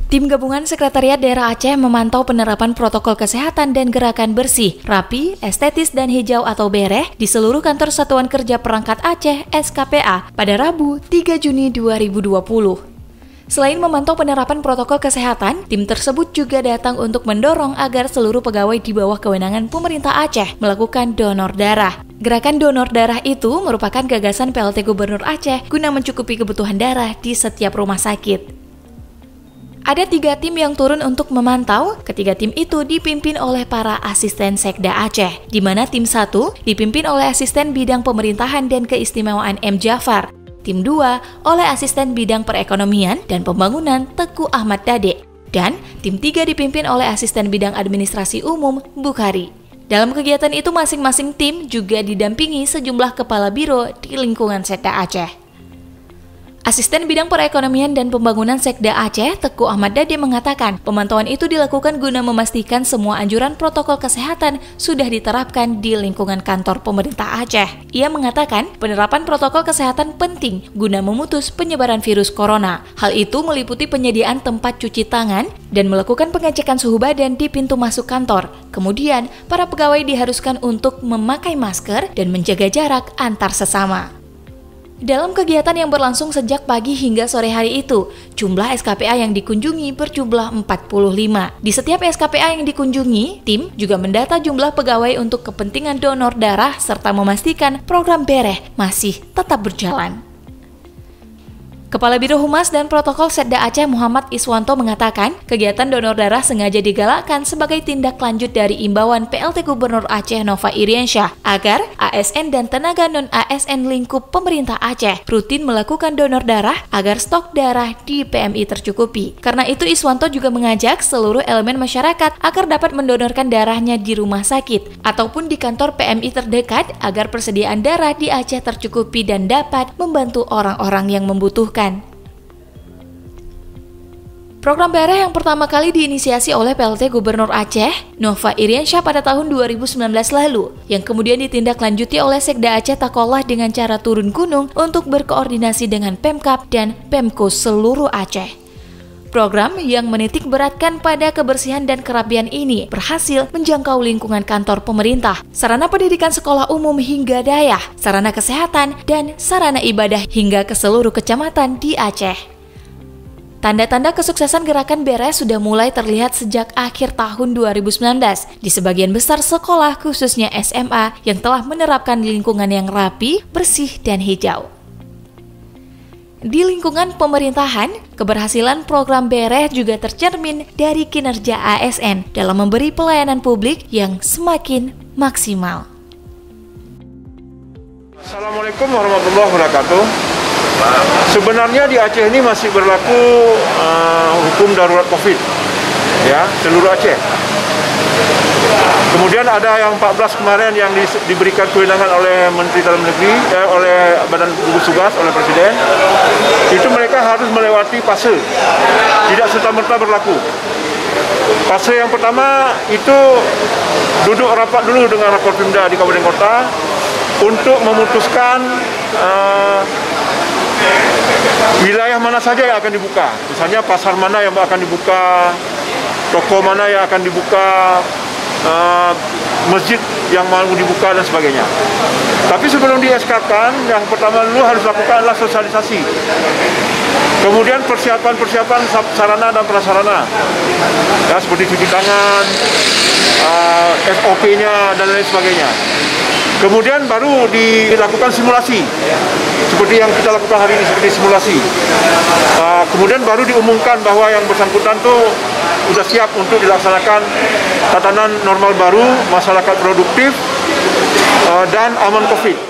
Tim Gabungan Sekretariat Daerah Aceh memantau penerapan protokol kesehatan dan gerakan bersih, rapi, estetis, dan hijau atau bereh di seluruh kantor Satuan Kerja Perangkat Aceh (SKPA) pada Rabu 3 Juni 2020. Selain memantau penerapan protokol kesehatan, tim tersebut juga datang untuk mendorong agar seluruh pegawai di bawah kewenangan pemerintah Aceh melakukan donor darah. Gerakan donor darah itu merupakan gagasan PLT Gubernur Aceh guna mencukupi kebutuhan darah di setiap rumah sakit. Ada 3 tim yang turun untuk memantau. Ketiga tim itu dipimpin oleh para asisten Sekda Aceh, di mana tim 1 dipimpin oleh asisten bidang pemerintahan dan keistimewaan M. Jafar, tim 2 oleh asisten bidang perekonomian dan pembangunan Teguh Ahmad Dade, dan tim 3 dipimpin oleh asisten bidang administrasi umum Bukhari. Dalam kegiatan itu masing-masing tim juga didampingi sejumlah kepala biro di lingkungan Sekda Aceh. Asisten Bidang Perekonomian dan Pembangunan Sekda Aceh, Teguh Ahmad Dade mengatakan, pemantauan itu dilakukan guna memastikan semua anjuran protokol kesehatan sudah diterapkan di lingkungan kantor pemerintah Aceh. Ia mengatakan, penerapan protokol kesehatan penting guna memutus penyebaran virus corona. Hal itu meliputi penyediaan tempat cuci tangan dan melakukan pengecekan suhu badan di pintu masuk kantor. Kemudian, para pegawai diharuskan untuk memakai masker dan menjaga jarak antar sesama. Dalam kegiatan yang berlangsung sejak pagi hingga sore hari itu, jumlah SKPA yang dikunjungi berjumlah 45. Di setiap SKPA yang dikunjungi, tim juga mendata jumlah pegawai untuk kepentingan donor darah serta memastikan program bereh masih tetap berjalan. Kepala Biro Humas dan Protokol Sekda Aceh Muhammad Iswanto mengatakan, kegiatan donor darah sengaja digalakkan sebagai tindak lanjut dari imbauan PLT Gubernur Aceh Nova Iriansyah agar ASN dan tenaga non-ASN lingkup pemerintah Aceh rutin melakukan donor darah agar stok darah di PMI tercukupi. Karena itu Iswanto juga mengajak seluruh elemen masyarakat agar dapat mendonorkan darahnya di rumah sakit ataupun di kantor PMI terdekat agar persediaan darah di Aceh tercukupi dan dapat membantu orang-orang yang membutuhkan. Program bereh yang pertama kali diinisiasi oleh PLT Gubernur Aceh, Nova Iriansyah pada tahun 2019 lalu, yang kemudian ditindaklanjuti oleh Sekda Aceh Takollah dengan cara turun gunung untuk berkoordinasi dengan Pemkab dan Pemko seluruh Aceh. Program yang menitik beratkan pada kebersihan dan kerapian ini berhasil menjangkau lingkungan kantor pemerintah, sarana pendidikan sekolah umum hingga dayah, sarana kesehatan, dan sarana ibadah hingga ke seluruh kecamatan di Aceh. Tanda-tanda kesuksesan gerakan bereh sudah mulai terlihat sejak akhir tahun 2019 di sebagian besar sekolah khususnya SMA yang telah menerapkan lingkungan yang rapi, bersih, dan hijau. Di lingkungan pemerintahan, keberhasilan program bereh juga tercermin dari kinerja ASN dalam memberi pelayanan publik yang semakin maksimal. Assalamualaikum warahmatullahi wabarakatuh. Sebenarnya di Aceh ini masih berlaku hukum darurat COVID, ya, seluruh Aceh. Kemudian ada yang 14 kemarin yang diberikan kewenangan oleh Menteri Dalam Negeri, oleh Badan Gugus Tugas, oleh Presiden. Itu mereka harus melewati fase, tidak serta-merta berlaku. Fase yang pertama itu duduk rapat dulu dengan Rakorpimda di Kabupaten Kota untuk memutuskan wilayah mana saja yang akan dibuka. Misalnya pasar mana yang akan dibuka, toko mana yang akan dibuka, masjid yang mau dibuka dan sebagainya. Tapi sebelum di-SK-kan, yang pertama dulu harus lakukan adalah sosialisasi. Kemudian persiapan sarana dan prasarana, ya, seperti cuci tangan, SOP-nya dan lain sebagainya. Kemudian baru dilakukan simulasi, seperti yang kita lakukan hari ini, seperti simulasi. Kemudian baru diumumkan bahwa yang bersangkutan tuh sudah siap untuk dilaksanakan tatanan normal baru, masyarakat produktif, dan aman COVID.